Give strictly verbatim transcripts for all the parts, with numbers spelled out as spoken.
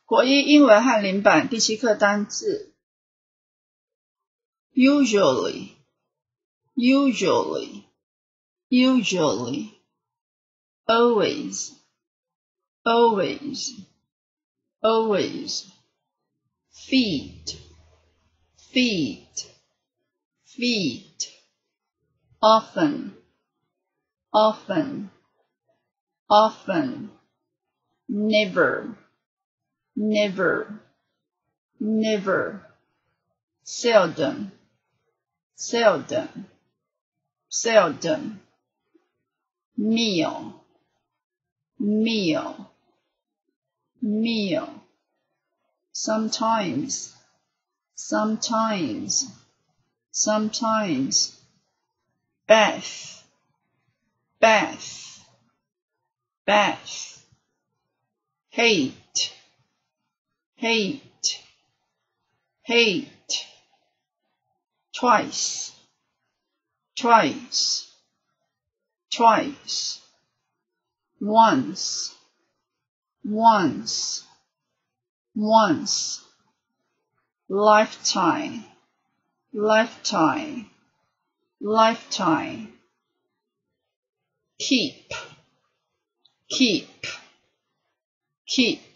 国一英文翰林版第七课单字 usually usually usually always always always feed feed feed often often often never never never seldom seldom seldom meal meal meal sometimes sometimes sometimes bath bath bath hate hate hate twice twice twice once once once lifetime lifetime lifetime keep keep keep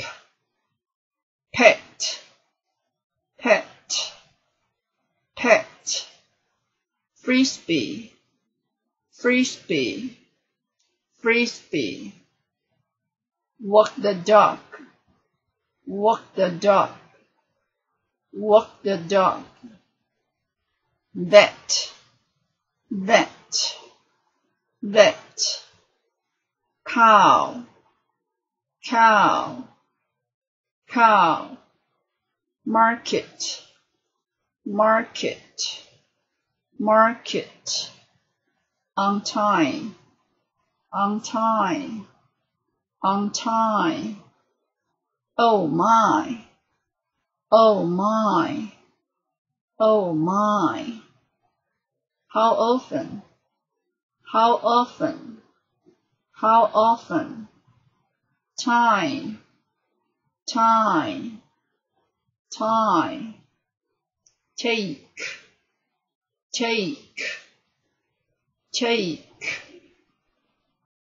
pet pet pet frisbee frisbee frisbee walk the dog walk the dog walk the dog that that that cow cow cow market market market on time on time on time oh my oh my oh my how often how often how often time time time take take take